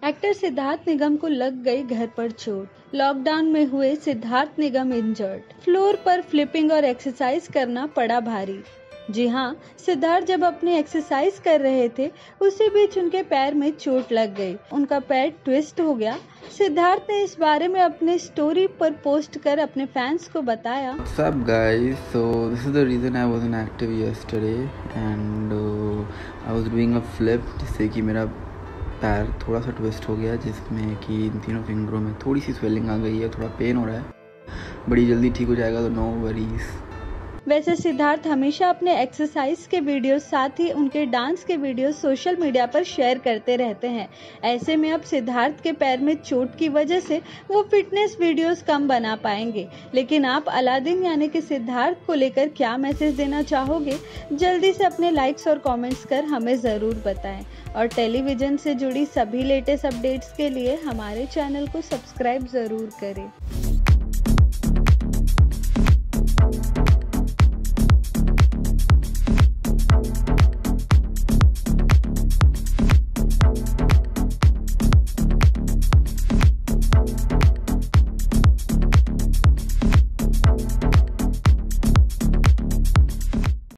Actor Siddharth निगम को लग गई घर पर चोट। लॉकडाउन में हुए सिद्धार्थ निगम इंजर्ड। फ्लोर पर फ्लिपिंग और एक्सरसाइज करना पड़ा भारी। जी हाँ, सिद्धार्थ जब अपनी एक्सरसाइज कर रहे थे, उसी बीच उनके पैर में चोट लग गई। उनका पैर ट्विस्ट हो गया। सिद्धार्थ ने इस बारे में अपने स्टोरी पर पोस्ट कर अपने फैंस को बताया। What's up guys? So this is the reason I wasn't active yesterday and I was doing a flip जिससे कि मेरा पैर थोड़ा सा ट्विस्ट हो गया, जिसमें कि इन तीनों फिंगरों में थोड़ी सी स्वेलिंग आ गई है, थोड़ा पेन हो रहा है। बड़ी जल्दी ठीक हो जाएगा, तो नो वरीज। वैसे सिद्धार्थ हमेशा अपने एक्सरसाइज के वीडियो साथ ही उनके डांस के वीडियो सोशल मीडिया पर शेयर करते रहते हैं। ऐसे में अब सिद्धार्थ के पैर में चोट की वजह से वो फिटनेस वीडियोस कम बना पाएंगे। लेकिन आप अलादीन यानी कि सिद्धार्थ को लेकर क्या मैसेज देना चाहोगे? जल्दी से अपने लाइक्स और कमेंट्स कर हमें ज़रूर बताएं। और टेलीविज़न से जुड़ी सभी लेटेस्ट अपडेट्स के लिए हमारे चैनल को सब्सक्राइब ज़रूर करें।